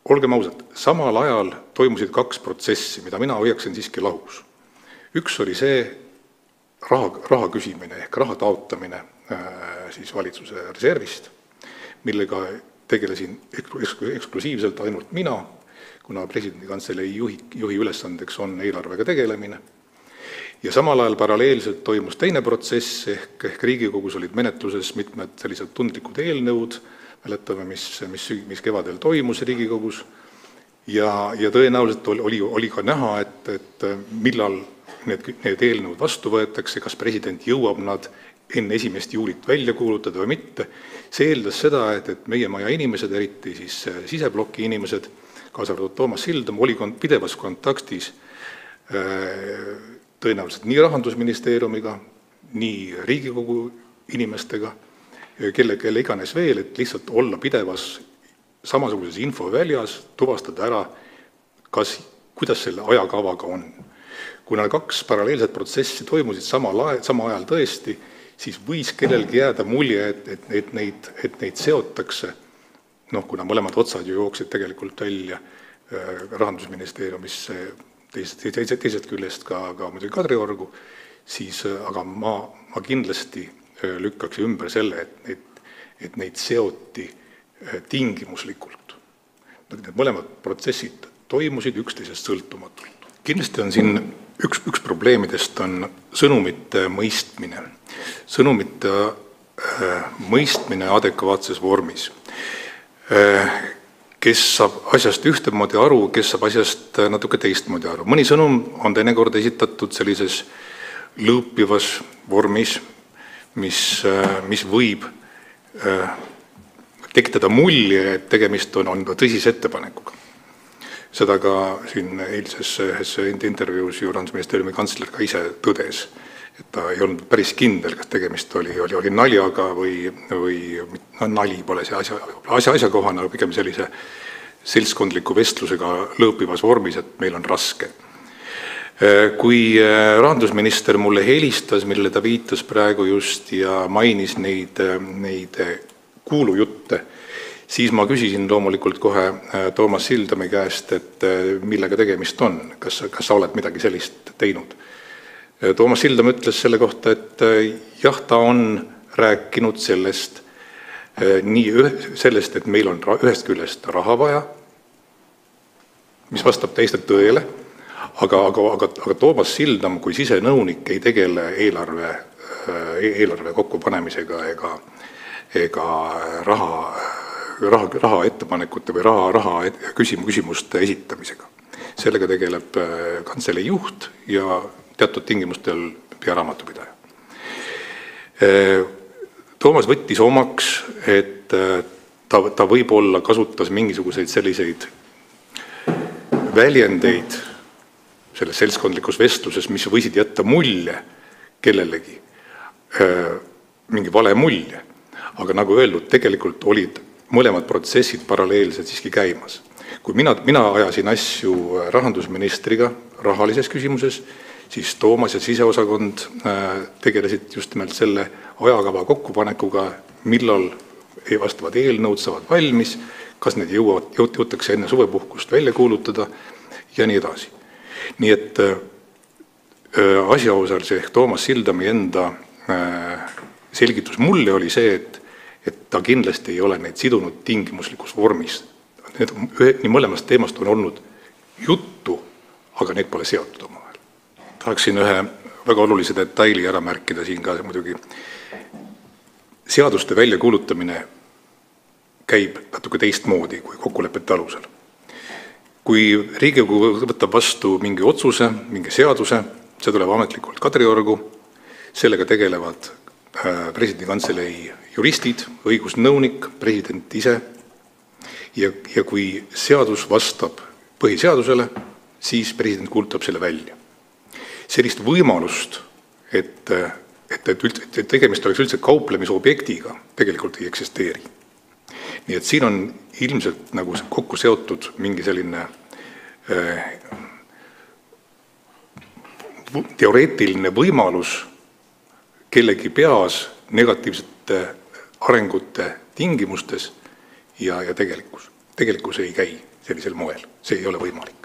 olgem ausad, samal ajal toimusid kaks protsessi, mida mina hoiaksin siiski lahus. Üks oli see raha küsimine ehk raha taotamine siis valitsuse reservist, millega tegelesin eksklusiivselt ainult mina, kuna presidendi kantselei juhi ülesandeks on eelarvega tegelemine. Ja samal ajal paralleelselt toimus teine protsess ehk Riigikogus olid menetluses mitmed sellised tundlikud eelnõud, mäletame, mis kevadel toimus Riigikogus ja tõenäoliselt oli ka näha, et millal need eelnõud vastu võetakse, kas president jõuab nad enne 1. juulit välja kuulutada või mitte. See eeldas seda, et meie maja inimesed, eriti siis sisebloki inimesed, kaasa arvatud Toomas Sildam, oli pidevas kontaktis tõenäoliselt nii Rahandusministeeriumiga, nii Riigikogu inimestega, kelle iganes veel, et lihtsalt olla pidevas samasuguses infoväljas, tuvastada ära, kuidas selle ajakavaga on. Kuna kaks paralleelset protsessi toimusid sama ajal tõesti, siis võis kellelgi jääda mulje, et neid seotakse, kuna mõlemad otsad ju jooksid tegelikult välja Rahandusministeeriumisse, teisest küljest ka muidugi Kadriorgu, siis aga ma kindlasti lükkaks ümber selle, et neid seoti tingimuslikult. Need mõlemad protsessid toimusid üksteisest sõltumatult. Kindlasti on siin üks probleemidest on sõnumite mõistmine. Sõnumite mõistmine adekvaatses vormis. Kes saab asjast ühtemoodi aru, kes saab asjast natuke teistmoodi aru. Mõni sõnum on teinekord esitatud sellises lõõpivas vormis, mis võib tekitada mulje, et tegemist on tõsise ettepanekuga. Seda ka siin eilses intervjuus ju Rahandusministeeriumi kantsler ka ise tõdes, et ta ei olnud päris kindel, kas tegemist oli naljaga või nali pole see asjakohane, aga pigem sellise seltskondliku vestlusega lõõpivas vormis, et meil on raske. Kui rahandusminister mulle helistas, millele ta viitas praegu just ja mainis neid kuulujutte, siis ma küsisin loomulikult kohe Toomas Sildami käest, et millega tegemist on, kas sa oled midagi sellist teinud. Toomas Sildam ütles selle kohta, et jah, ta on rääkinud sellest, et meil on ühest küljest raha vaja, mis vastab täiesti tõele, aga Toomas Sildam kui sisenõunik ei tegele eelarve kokkupanemisega ega raha ettepanekute või raha küsimuste esitamisega. Sellega tegeleb kantselei juht ja teatud tingimustel pearaamatupidaja. Toomas võttis omaks, et ta võib-olla kasutas mingisuguseid selliseid väljendeid selles seltskondlikus vestluses, mis võisid jätta mulje kellelegi, mingi vale mulje. Aga nagu öeldud, tegelikult olid mõlemad protsessid paralleelselt siiski käimas. Kui mina ajasin asju rahandusministriga rahalises küsimuses, siis Toomas ja siseosakond tegelesid just nimelt selle ajakava kokkupanekuga, millal vastavad eelnõud saavad valmis, kas need jõutakse enne suvepuhkust välja kuulutada ja nii edasi. Nii et asjaosal see Toomas Sildami enda selgitus mulle oli see, et ta kindlasti ei ole neid sidunud tingimuslikus vormis. Nii mõlemast teemast on olnud juttu, aga need pole seotud omavahel. Tahaksin ühe väga olulise detaili ära märkida siin ka muidugi. Seaduste väljakuulutamine käib natuke teistmoodi kui kokkulepete alusel. Kui Riigikogu võtab vastu mingi otsuse, mingi seaduse, see tuleb ametlikult Kadriorgu, sellega tegelevad presidendi kantselei juristid, õigusnõunik, president ise ja kui seadus vastab põhiseadusele, siis president kuulutab selle välja. Sellist võimalust, et tegemist oleks üldse kauplemisobjektiga, tegelikult ei eksisteeri. Nii et siin on ilmselt nagu kokku seotud mingi selline teoreetiline võimalus kellegi peas negatiivsete arengute tingimustes ja tegelikkus. tegelikkus ei käi sellisel moel, see ei ole võimalik.